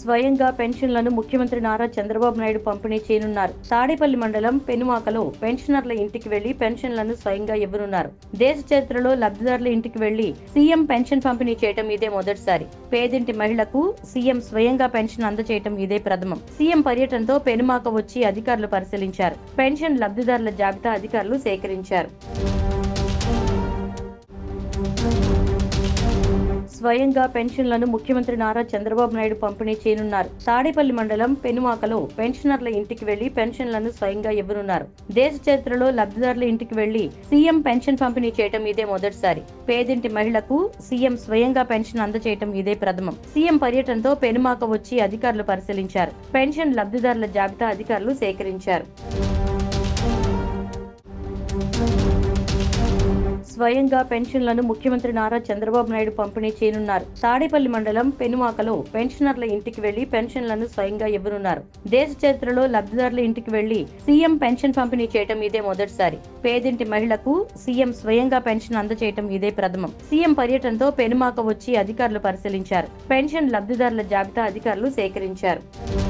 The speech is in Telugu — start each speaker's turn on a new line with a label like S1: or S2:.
S1: స్వయంగా పెన్షన్లను ముఖ్యమంత్రి నారా చంద్రబాబు నాయుడు పంపిణీ చేయనున్నారు. తాడేపల్లి మండలం పెనుమాకలో పెన్షనర్ల ఇంటికి వెళ్లి పెన్షన్లను స్వయంగా ఇవ్వనున్నారు. దేశ చరిత్రలో లబ్ధిదారుల ఇంటికి వెళ్లి సీఎం పెన్షన్ పంపిణీ చేయడం ఇదే మొదటిసారి. పేదింటి మహిళకు సీఎం స్వయంగా పెన్షన్ అందజేయడం ఇదే ప్రథమం. సీఎం పర్యటనతో పెనుమాక వచ్చి అధికారులు పరిశీలించారు. పెన్షన్ లబ్ధిదారుల జాబితా అధికారులు సేకరించారు. స్వయంగా పెన్షన్లను ముఖ్యమంత్రి నారా చంద్రబాబు నాయుడు పంపిణీ చేయనున్నారు. తాడేపల్లి మండలం పెనుమాకలో పెన్షనర్ల ఇంటికి వెళ్లి పెన్షన్లను స్వయంగా ఇవ్వనున్నారు. దేశ చరిత్రలో లబ్ధిదారుల ఇంటికి వెళ్లి సీఎం పెన్షన్ పంపిణీ చేయడం ఇదే మొదటిసారి. పేదింటి మహిళకు సీఎం స్వయంగా పెన్షన్ అందజేయడం ఇదే ప్రథమం. సీఎం పర్యటనతో పెనుమాక వచ్చి అధికారులు పరిశీలించారు. పెన్షన్ లబ్ధిదారుల జాబితా అధికారులు సేకరించారు. స్వయంగా పెన్షన్లను ముఖ్యమంత్రి నారా చంద్రబాబు నాయుడు పంపిణీ చేయనున్నారు. తాడేపల్లి మండలం పెనుమాకలో పెన్షనర్ల ఇంటికి వెళ్లి పెన్షన్లను స్వయంగా ఇవ్వనున్నారు. దేశ చరిత్రలో లబ్ధిదారుల ఇంటికి వెళ్లి సీఎం పెన్షన్ పంపిణీ చేయడం ఇదే మొదటిసారి. పేదింటి మహిళకు సీఎం స్వయంగా పెన్షన్ అందజేయడం ఇదే ప్రథమం. సీఎం పర్యటనతో పెనుమాక వచ్చి అధికారులు పరిశీలించారు. పెన్షన్ లబ్ధిదారుల జాబితా అధికారులు సేకరించారు.